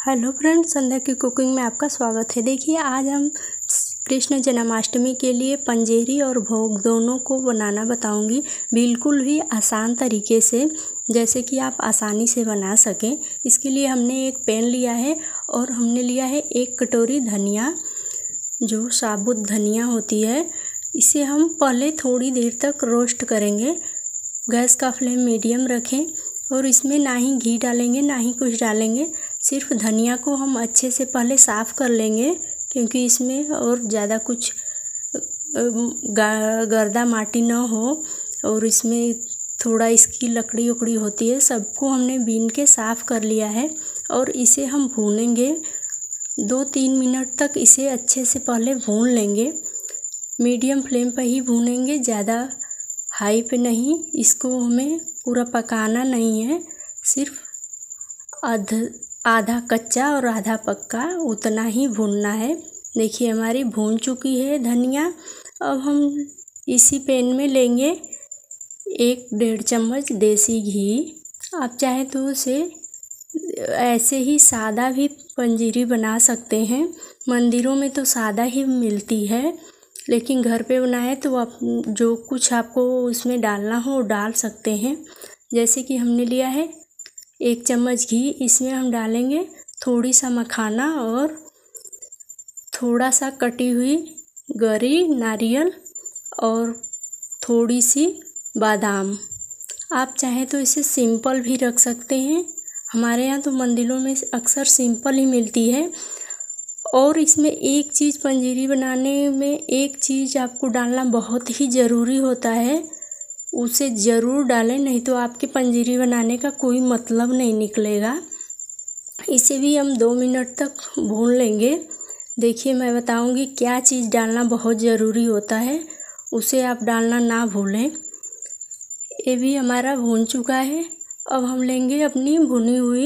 Hello friends, संध्या की cooking में आपका स्वागत है। देखिए, आज हम कृष्ण जन्माष्टमी के लिए पंजेरी और भोग दोनों को बनाना बताऊंगी, बिल्कुल भी आसान तरीके से, जैसे कि आप आसानी से बना सकें। इसके लिए हमने एक पैन लिया है और हमने लिया है 1 कटोरी धनिया, जो साबुत धनिया होती है। इसे हम पहले थोड़ी देर तक रोस्ट करेंगे। गैस का फ्लेम मीडियम रखें और इसमें ना ही घी डालेंगे ना ही कुछ डालेंगे। सिर्फ धनिया को हम अच्छे से पहले साफ़ कर लेंगे, क्योंकि इसमें और ज़्यादा कुछ गर्दा माटी ना हो और इसमें थोड़ा इसकी लकड़ी उकड़ी होती है। सबको हमने बीन के साफ़ कर लिया है और इसे हम भूनेंगे 2-3 मिनट तक। इसे अच्छे से पहले भून लेंगे, मीडियम फ्लेम पर ही भूनेंगे, ज़्यादा हाई पे नहीं। इसको हमें पूरा पकाना नहीं है, सिर्फ आधा कच्चा और आधा पक्का उतना ही भूनना है। देखिए, हमारी भून चुकी है धनिया। अब हम इसी पैन में लेंगे 1-1.5 चम्मच देसी घी। आप चाहे तो उसे ऐसे ही सादा भी पंजीरी बना सकते हैं। मंदिरों में तो सादा ही मिलती है, लेकिन घर पे बनाए तो आप जो कुछ आपको उसमें डालना हो डाल सकते हैं। जैसे कि हमने लिया है 1 चम्मच घी, इसमें हम डालेंगे थोड़ी सा मखाना और थोड़ा सा कटी हुई गरी नारियल और थोड़ी सी बादाम। आप चाहें तो इसे सिंपल भी रख सकते हैं। हमारे यहाँ तो मंदिरों में अक्सर सिंपल ही मिलती है। और इसमें एक चीज़, पंजीरी बनाने में एक चीज़ आपको डालना बहुत ही ज़रूरी होता है, उसे ज़रूर डालें, नहीं तो आपके पंजीरी बनाने का कोई मतलब नहीं निकलेगा। इसे भी हम 2 मिनट तक भून लेंगे। देखिए, मैं बताऊंगी क्या चीज़ डालना बहुत ज़रूरी होता है, उसे आप डालना ना भूलें। ये भी हमारा भून चुका है। अब हम लेंगे अपनी भुनी हुई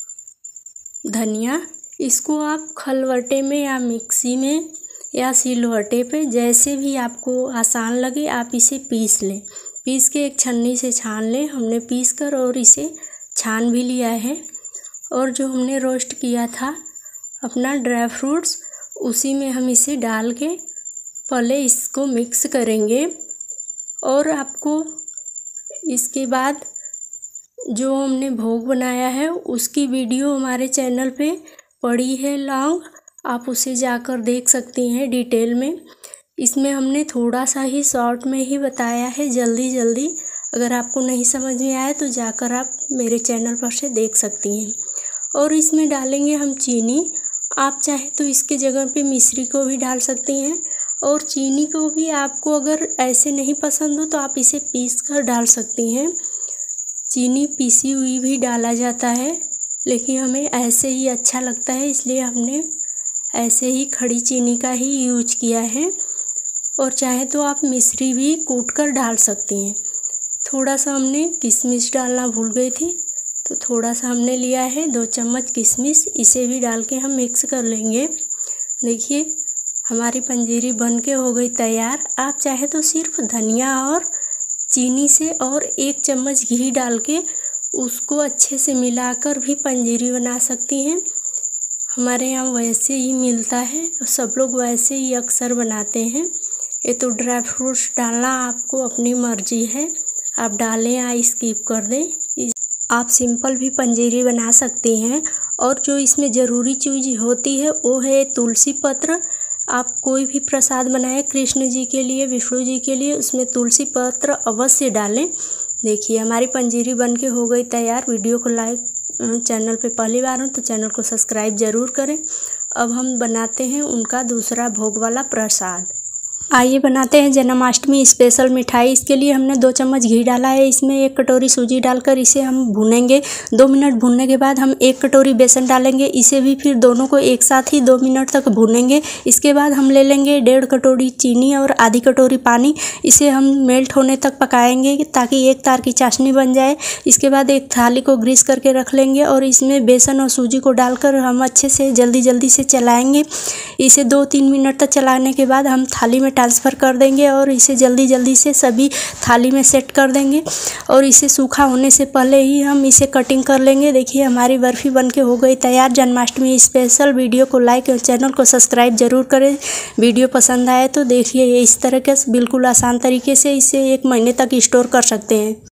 धनिया। इसको आप खलवटे में या मिक्सी में या सिलवटे पे, जैसे भी आपको आसान लगे, आप इसे पीस लें। पीस के एक छन्नी से छान लें। हमने पीस कर और इसे छान भी लिया है। और जो हमने रोस्ट किया था अपना ड्राई फ्रूट्स, उसी में हम इसे डाल के पहले इसको मिक्स करेंगे। और आपको इसके बाद जो हमने भोग बनाया है उसकी वीडियो हमारे चैनल पे पड़ी है लॉन्ग, आप उसे जाकर देख सकती हैं डिटेल में। इसमें हमने थोड़ा सा ही शॉर्ट में ही बताया है, जल्दी। अगर आपको नहीं समझ में आया तो जाकर आप मेरे चैनल पर से देख सकती हैं। और इसमें डालेंगे हम चीनी। आप चाहे तो इसके जगह पे मिश्री को भी डाल सकती हैं। और चीनी को भी आपको अगर ऐसे नहीं पसंद हो तो आप इसे पीस कर डाल सकती हैं। चीनी पीसी हुई भी डाला जाता है, लेकिन हमें ऐसे ही अच्छा लगता है, इसलिए हमने ऐसे ही खड़ी चीनी का ही यूज किया है। और चाहे तो आप मिश्री भी कूट कर डाल सकती हैं। थोड़ा सा हमने किशमिश डालना भूल गई थी, तो थोड़ा सा हमने लिया है 2 चम्मच किशमिश, इसे भी डाल के हम मिक्स कर लेंगे। देखिए, हमारी पंजीरी बन के हो गई तैयार। आप चाहे तो सिर्फ धनिया और चीनी से और 1 चम्मच घी डाल के उसको अच्छे से मिलाकर भी पंजीरी बना सकती हैं। हमारे यहाँ वैसे ही मिलता है, सब लोग वैसे ही अक्सर बनाते हैं। ये तो ड्राई फ्रूट्स डालना आपको अपनी मर्जी है, आप डालें या स्किप कर दें। आप सिंपल भी पंजीरी बना सकती हैं। और जो इसमें ज़रूरी चीज़ होती है वो है तुलसी पत्र। आप कोई भी प्रसाद बनाएं कृष्ण जी के लिए, विष्णु जी के लिए, उसमें तुलसी पत्र अवश्य डालें। देखिए, हमारी पंजीरी बन के हो गई तैयार। वीडियो को लाइक, चैनल पे पहली बार हो तो चैनल को सब्सक्राइब ज़रूर करें। अब हम बनाते हैं उनका दूसरा भोग वाला प्रसाद। आइए बनाते हैं जन्माष्टमी स्पेशल मिठाई। इसके लिए हमने 2 चम्मच घी डाला है, इसमें 1 कटोरी सूजी डालकर इसे हम भूनेंगे। 2 मिनट भूनने के बाद हम 1 कटोरी बेसन डालेंगे, इसे भी फिर दोनों को एक साथ ही 2 मिनट तक भूनेंगे। इसके बाद हम ले लेंगे 1.5 कटोरी चीनी और आधी कटोरी पानी। इसे हम मेल्ट होने तक पकाएंगे ताकि एक तार की चाशनी बन जाए। इसके बाद एक थाली को ग्रीस करके रख लेंगे और इसमें बेसन और सूजी को डालकर हम अच्छे से जल्दी से चलाएँगे। इसे 2-3 मिनट तक चलाने के बाद हम थाली में ट्रांसफ़र कर देंगे और इसे जल्दी जल्दी से सभी थाली में सेट कर देंगे। और इसे सूखा होने से पहले ही हम इसे कटिंग कर लेंगे। देखिए हमारी बर्फ़ी बनके हो गई तैयार। जन्माष्टमी स्पेशल। वीडियो को लाइक और चैनल को सब्सक्राइब ज़रूर करें। वीडियो पसंद आए तो देखिए इस तरह के बिल्कुल आसान तरीके से इसे 1 महीने तक स्टोर कर सकते हैं।